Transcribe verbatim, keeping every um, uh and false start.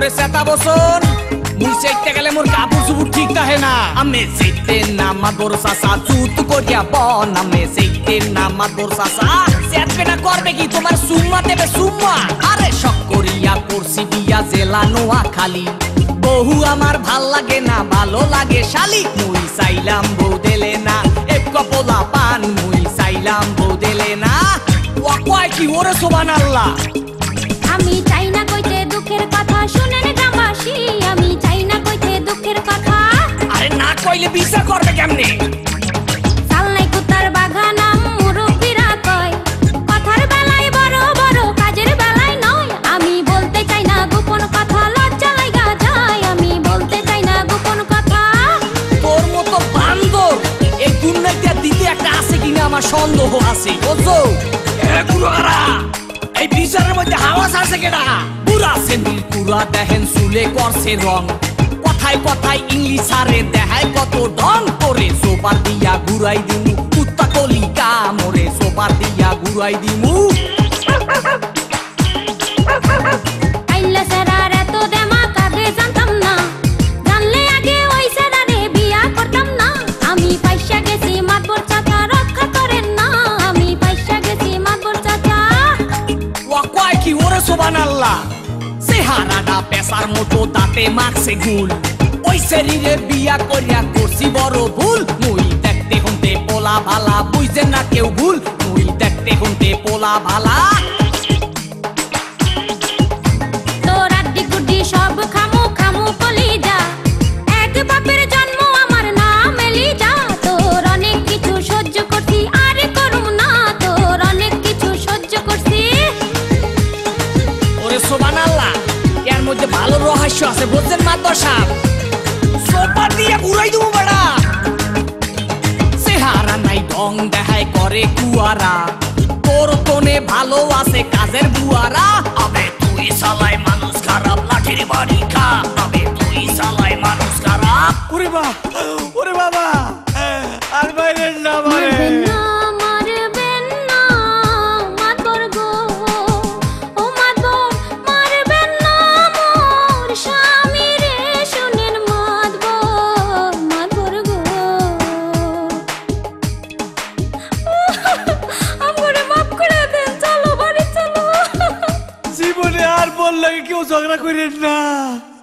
ওরে সেটা বসন মুই চাইতে গেলে মোর কাপড় চুপুর ঠিক থাকে না আমি চাইতে না মাদর চাচা চুত করিয়া বন আমি চাইতে না মাদর চাচা চেতবে না করবে কি তোমার সুম্মা দেবে সুম্মা আরে শখ করিয়া করছি বিয়া জেলা নোয়া খালি বহু আমার ভাল লাগে না ভালো লাগে শালি মুই চাইলাম বউ দেলে না এক কপলা পান মুই চাইলাম বউ দেলে না ও কয় কি ওরে সুবহানাল্লাহ আমি চাই না কইতে দুঃখের কথা শুনেন গ্রামবাসী আমি চাই না কইতে দুঃখের কথা আরে না কইলে বিচার করবে কেমনে চালনাই কুতার বাগানাম মুরব্বিরা কয় কথার বেলায় বড় বড় কাজের বেলায় নয় আমি বলতে চাই না গোপন কথা লজ্জা লাগা যায় আমি বলতে চাই না গোপন কথা তোর মতো বান্দর এই দুনিয়াতে দিতে একটা আছে কিনা আমার সন্দেহ আছে বুঝছো এ কুরারা এই বিচারের মধ্যে হাওয়াস আছে কেডা পুরা সেন্দিল পুরা দেখেন চুলে করছে রং কথায় কথায় ইংলিশ আরে দেখায় কত ঢং করে সোপার দিয়া ঘুরাই দিমু কুত্তা কলিকা মোরে সোপার দিয়া ঘুরাই দিমু আইলা সারার এত দেমা কাঁধে জানতাম না জানলে আগে ওই সারারে বিয়া করতাম না আমি পয়সা গেছি মাতবর চাচা রক্ষা করেন না আমি পয়সা গেছি মাতবর চাচা ওয়া কয় কি ওরে সুবহানাল্লাহ চেহারাটা পেশার মতো দাঁতে মাখছে গুল ওই শরীরে বিয়া করিয়া করছি বড় ভুল মুই দেখতে হতে পোলা ভালা বুঝে না কেউ ভুল মুই দেখতে হতে পোলা ভালা তোর আড্ডি গুড্ডি সব খামু খামু কলিজা এক বাপের জন্ম আমার নাম এলিজা তোর অনেক কিছু সহ্য করছি আর করুম না তোর অনেক কিছু সহ্য করছি ওরে সুবহানাল্লাহ এর মধ্যে ভালো রহস্য আছে বুঝছেন মাতর সাহেব সোপা দিয়ে ঘুরাই দেবো বড়া চেহারা নাই ঢং দেখায় করে কুয়ারা তোর তোনে ভালো আছে কাজের বুয়ারা আবে তুই সালাই মানুষ খারাপ লাঠির বাড়ি খা আবে তুই সালাই মানুষ খারাপ ওরে বাবা ওরে বাবা আর বাইরে না মারে মারবেন না মারবেন না মাতবর গো ও মাতবর মারবেন না মোর স্বামী রে শুনেন মাতবর মাতবর গো আমরে মাফ করে দেন চলো বাড়ি চলো জীবনে আর বললে কেউ ঝগড়া করেন না।